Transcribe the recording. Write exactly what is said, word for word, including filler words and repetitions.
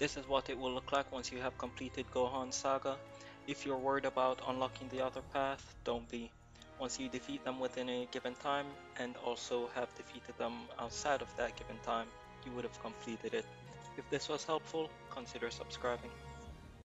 This is what it will look like once you have completed Gohan's Saga. If you're worried about unlocking the other path, don't be. Once you defeat them within a given time, and also have defeated them outside of that given time, you would have completed it. If this was helpful, consider subscribing.